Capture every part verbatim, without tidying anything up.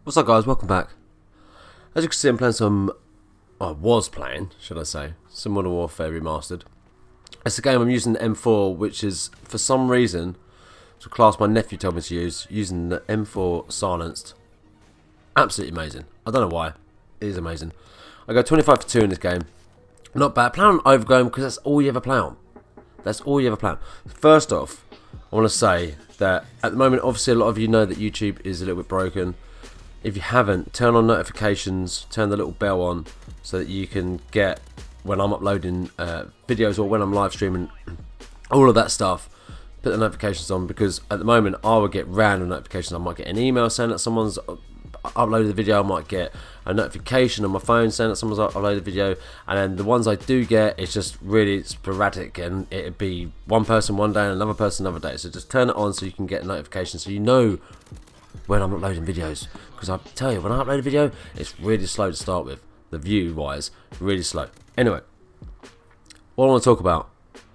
What's up, guys? Welcome back. As you can see, I'm playing some... I was playing, should I say, some Modern Warfare Remastered. It's a game I'm using the M four, which is, for some reason, it's a class my nephew told me to use, using the M four silenced. Absolutely amazing. I don't know why. It is amazing. I go twenty-five for two in this game. Not bad. Play on Overgrown because that's all you ever play on. That's all you ever play on. First off, I want to say that at the moment, obviously, a lot of you know that YouTube is a little bit broken. If you haven't, turn on notifications, turn the little bell on so that you can get when I'm uploading uh, videos or when I'm live streaming, all of that stuff. Put the notifications on, because at the moment I will get random notifications. I might get an email saying that someone's uploaded the video, I might get a notification on my phone saying that someone's uploaded the video, and then the ones I do get, it's just really sporadic, and it'd be one person one day and another person another day. So just turn it on so you can get notifications so you know when I'm uploading videos, because I tell you, when I upload a video, it's really slow to start with, the view wise, really slow. Anyway, what I want to talk about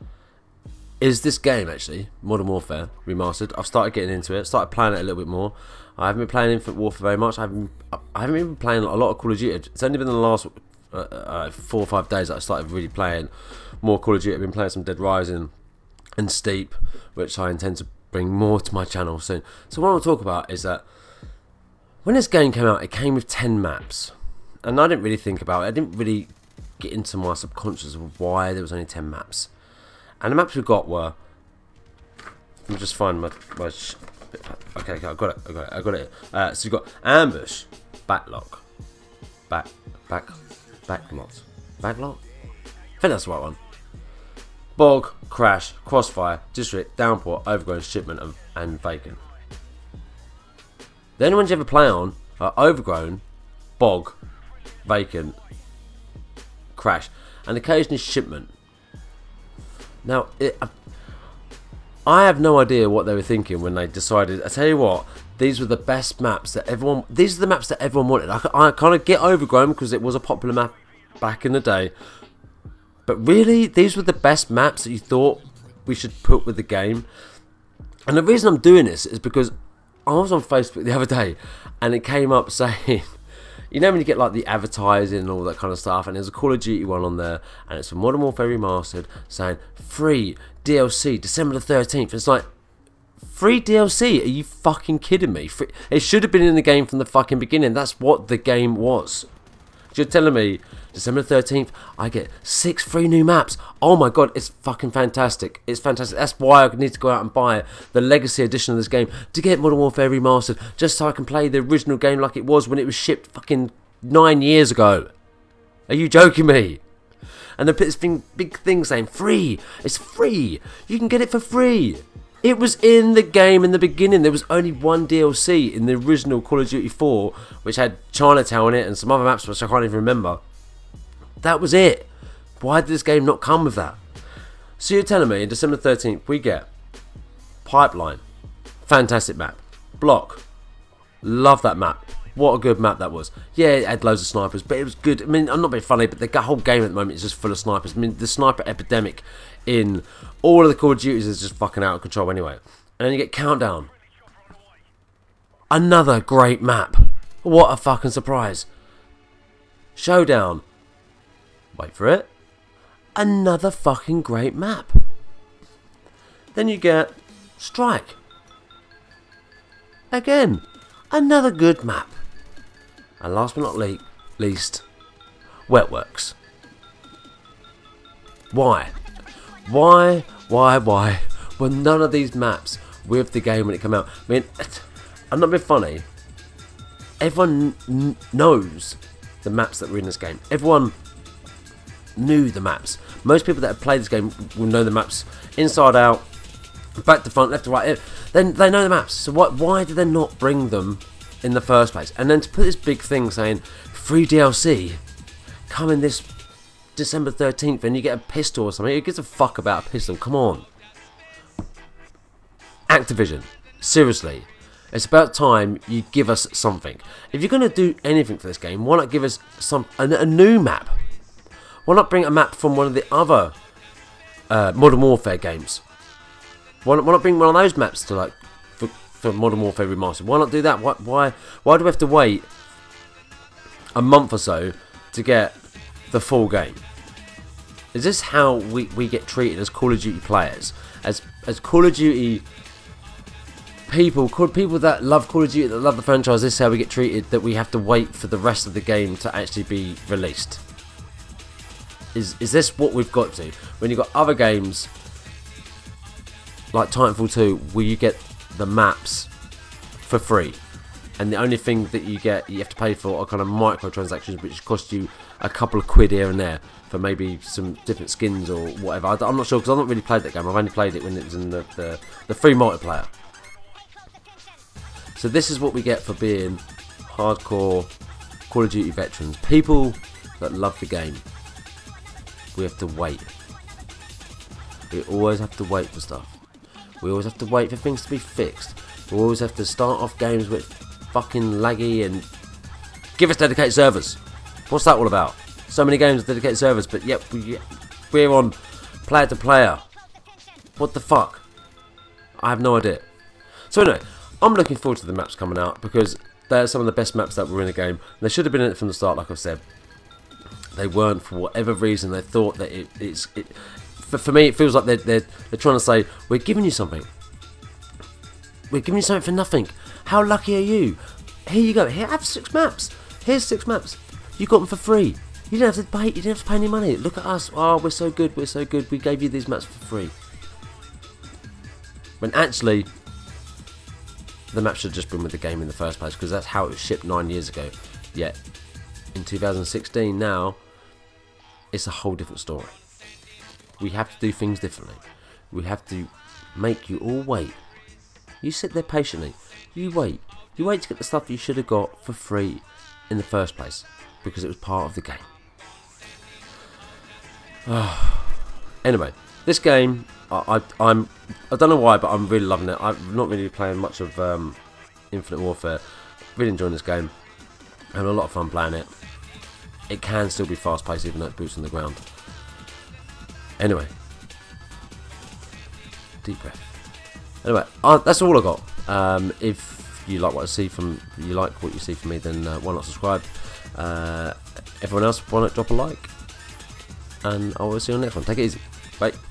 is this game, actually, Modern Warfare Remastered. I've started getting into it, started playing it a little bit more. I haven't been playing Infinite Warfare very much. I haven't, I haven't been playing a lot of Call of Duty. It's only been the last uh, uh, four or five days that I started really playing more Call of Duty. I've been playing some Dead Rising and Steep, which I intend to bring more to my channel soon. So what I want to talk about is that when this game came out, it came with ten maps, and I didn't really think about it. I didn't really get into my subconscious of why there was only ten maps. And the maps we got were, let me just find my, my sh okay, okay, I got it, I got it, I got it. Uh, so you got Ambush, Backlock, back, back, backlot, backlot. I think that's the right one. Bog, Crash, Crossfire, District, Downpour, Overgrown, Shipment, and, and Vacant. The only ones you ever play on are Overgrown, Bog, Vacant, Crash, and occasionally Shipment. Now, it, I have no idea what they were thinking when they decided. I tell you what, these were the best maps that everyone. These are the maps that everyone wanted. I, I kind of get Overgrown because it was a popular map back in the day. But really, these were the best maps that you thought we should put with the game. And the reason I'm doing this is because I was on Facebook the other day, and it came up saying, you know when you get like the advertising and all that kind of stuff, and there's a Call of Duty one on there, and it's for Modern Warfare Remastered, saying free D L C December the thirteenth. It's like, free D L C? Are you fucking kidding me? Free, it should have been in the game from the fucking beginning. That's what the game was. You're telling me December the thirteenth, I get six free new maps. Oh my god, it's fucking fantastic. It's fantastic. That's why I need to go out and buy the Legacy Edition of this game, to get Modern Warfare Remastered, just so I can play the original game like it was when it was shipped fucking nine years ago. Are you joking me? And they put this thing, big thing saying free. It's free. You can get it for free. It was in the game in the beginning. There was only one D L C in the original Call of Duty four, which had Chinatown in it and some other maps which I can't even remember. That was it. Why did this game not come with that? So you're telling me in December thirteenth we get Pipeline. Fantastic map. Block. Love that map. What a good map that was. Yeah, it had loads of snipers, but it was good. I mean, I'm not being funny, but the whole game at the moment is just full of snipers. I mean, the sniper epidemic in all of the Call of Duties is just fucking out of control anyway. And then you get Countdown. Another great map. What a fucking surprise. Showdown. Wait for it. Another fucking great map. Then you get Strike. Again, another good map. And last but not le least, Wetworks. Why? Why, why, why were none of these maps with the game when it came out? I mean, I'm not being funny. Everyone n knows the maps that were in this game. Everyone knew the maps. Most people that have played this game will know the maps inside out, back to front, left to right. Then they know the maps. So why, why did they not bring them in the first place? And then to put this big thing saying free D L C coming this December thirteenth, and you get a pistol or something. Who gives a fuck about a pistol? Come on. Activision, seriously, it's about time you give us something. If you're going to do anything for this game, why not give us some a, a new map? Why not bring a map from one of the other uh, Modern Warfare games? Why not, why not bring one of those maps to like for, for Modern Warfare Remastered. Why not do that? Why, why, why do we have to wait a month or so to get the full game? Is this how we, we get treated as Call of Duty players? As as Call of Duty people, people that love Call of Duty, that love the franchise, this is how we get treated, that we have to wait for the rest of the game to actually be released? Is, is this what we've got to? When you've got other games like Titanfall two, where you get the maps for free, and the only thing that you get, you have to pay for, are kind of microtransactions, which cost you a couple of quid here and there for maybe some different skins or whatever. I, I'm not sure, because I've not really played that game. I've only played it when it was in the, the, the free multiplayer. So this is what we get for being hardcore Call of Duty veterans. People that love the game. We have to wait. We always have to wait for stuff. We always have to wait for things to be fixed. We always have to start off games with fucking laggy and give us dedicated servers. What's that all about? So many games with dedicated servers, but yet we, we're on player to player. What the fuck? I have no idea. So anyway, I'm looking forward to the maps coming out, because they're some of the best maps that were in the game. They should have been in it from the start, like I've said. They weren't, for whatever reason. They thought that it, it's... It, for, for me, it feels like they're, they're, they're trying to say, we're giving you something. We're giving you something for nothing. How lucky are you? Here you go. Here, have six maps. Here's six maps. You got them for free. You didn't have to pay. You didn't have to pay any money. Look at us. Oh, we're so good. We're so good. We gave you these maps for free. When actually, the map should have just been with the game in the first place, because that's how it was shipped nine years ago. Yet, in two thousand sixteen now, it's a whole different story. We have to do things differently. We have to make you all wait. You sit there patiently. You wait. You wait to get the stuff you should have got for free in the first place, because it was part of the game. Anyway, this game, I, I, I'm, I don't know why, but I'm really loving it. I'm not really playing much of um, Infinite Warfare. Really enjoying this game. Having a lot of fun playing it. It can still be fast paced, even though it's boots on the ground. Anyway, deep breath. Anyway, uh, that's all I got. Um, if you like what I see from, you like what you see from me, then uh, why not subscribe? Uh, everyone else, why not drop a like? And I will see you on the next one. Take it easy. Bye.